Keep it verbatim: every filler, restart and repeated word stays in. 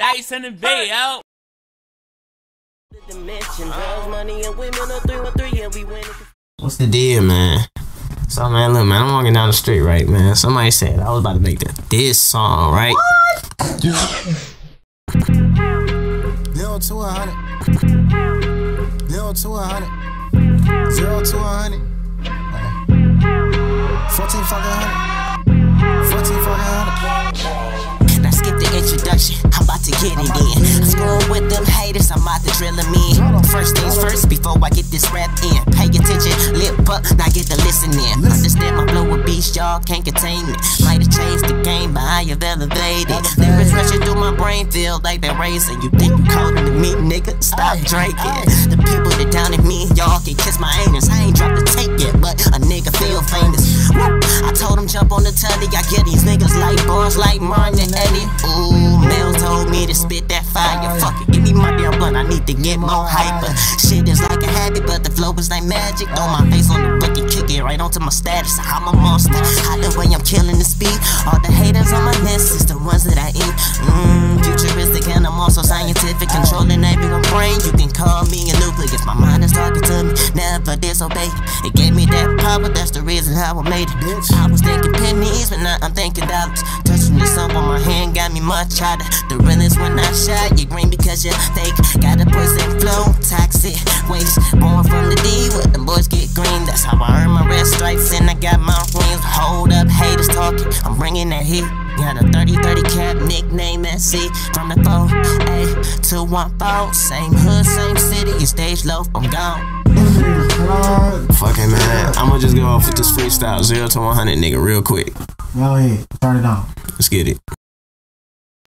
Dice in the bay, yo. What's the deal, man? So, man, look, man, I'm walking down the street, right, man. Somebody said I was about to make the, this song, right? Zero to a hundred. Zero to a hundred. Zero to a hundred. Fourteen fucking hundred. Fourteen fucking hundred. Now skip the introduction, I'm about to get it in. I'm screwing with them haters, I'm about to drill them in. First things first, before I get this rap in. Pay attention, lip up, now get the listen in. Understand my flow with beast, y'all can't contain me. Might have changed the game, but I have elevated. Lyrics rushing through my brain, feel like they're racing. You think you colder than me, nigga? Stop drinking. The people that down at me, y'all can kiss my anus. I ain't dropped the tape yet, but a nigga feel famous. Woo. I told him jump on the telly, I get these niggas like bars like Martin and Eddie. Ooh, Mel told me to spit that fire. Fuck it, give me my damn blunt, I need to get more hyper. Shit is like a habit, but the flow is like magic. Throw my face on the book and kick it right onto my status. I'm a monster, how the way I'm killing the speed. All the haters on my list is the ones that I eat. Mmm, futuristic and I'm also scientific. Controlling everyone's brain, you can call me a nucleus. My mind is talking to me, never disobey. It gave me that power, that's the reason how I made it. I was thinking pennies, but now I'm thinking dollars. Touching the sun on my hand got me much harder. The realest when I shot, you green because you're fake. Got a poison flow, toxic waste. Born from the D, where the boys get green. That's how I earn my red stripes and I got my rings. Hold up, haters talking, I'm bringing that heat. Got a thirty thirty cap, nickname S C. From the four, A to one four. Same hood, same city, you stage low, I'm gone. Fucking man, I'ma just go off with this freestyle zero to one hundred, nigga, real quick. Go ahead, turn it on. Let's get it.